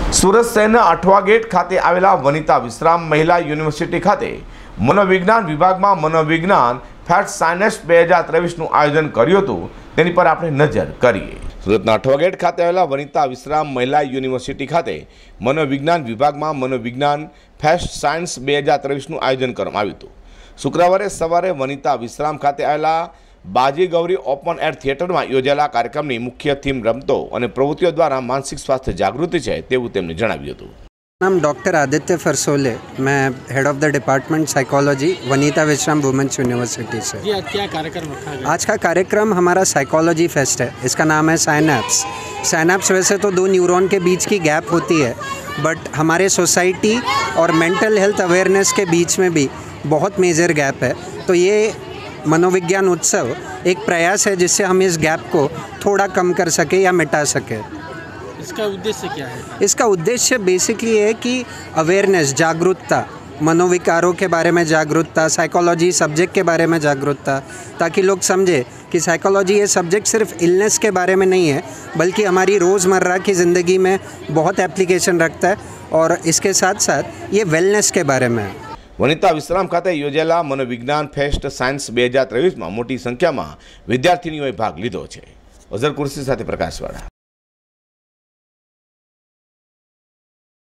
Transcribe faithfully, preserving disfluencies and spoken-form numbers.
સુરત શહેરના અઠવા ગેટ ખાતે આવેલા વનિતા વિશ્રામ મહિલા યુનિવર્સિટી ખાતે મનોવિજ્ઞાન વિભાગમાં મનોવિજ્ઞાન ફેટ સાયન્સ બે હજાર ત્રેવીસનું આયોજન કર્યું હતું, તેની પર આપણે નજર કરીએ। સુરતના અઠવા ગેટ ખાતે આવેલા વનિતા વિશ્રામ મહિલા યુનિવર્સિટી ખાતે મનોવિજ્ઞાન વિભાગમાં મનોવિજ્ઞાન ફેસ્ટ સાયન્સ બે હજાર ત્રેવીસનું આયોજન કરવામાં આવ્યું હતું। શુક્રવારે સવારે વનિતા વિશ્રામ ખાતે આવેલા बाजी गौरी ओपन एयर थिएटर में योजाયેલા कार्यक्रम की मुख्य थीम रमतो और प्रवृत्तियों द्वारा मानसिक स्वास्थ्य जागृति है तेवुं तेमणे जणाव्युं हतुं। नाम डॉक्टर आदित्य फरसोले, मैं head of the department psychology Vanita Vishram women's university से। जी, आज क्या कार्यक्रम रखा गया? आज का कार्यक्रम हमारा साइकोलॉजी फेस्ट है। इसका नाम है साइनैप्स। साइनैप्स वैसे तो दो न्यूरॉन के बीच की गैप होती है, बट हमारे सोसाइटी और मेंटल हेल्थ अवेयरनेस के बीच में भी बहुत मेजर गैप है। तो ये मनोविज्ञान उत्सव एक प्रयास है जिससे हम इस गैप को थोड़ा कम कर सके या मिटा सके। इसका उद्देश्य क्या है? इसका उद्देश्य बेसिकली है कि अवेयरनेस, जागरूकता, मनोविकारों के बारे में जागरूकता, साइकोलॉजी सब्जेक्ट के बारे में जागरूकता, ताकि लोग समझे कि साइकोलॉजी ये सब्जेक्ट सिर्फ इलनेस के बारे में नहीं है, बल्कि हमारी रोज़मर्रा की ज़िंदगी में बहुत एप्लीकेशन रखता है और इसके साथ साथ ये वेलनेस के बारे में है। वनिता विश्राम खाते योजाયેલા मनोविज्ञान फेस्ट सायन्स બે હજાર ત્રેવીસ में मोटी संख्या में विद्यार्थीओं भाग लीधो है। अजर कुर्सी साथे प्रकाशवाड़ा।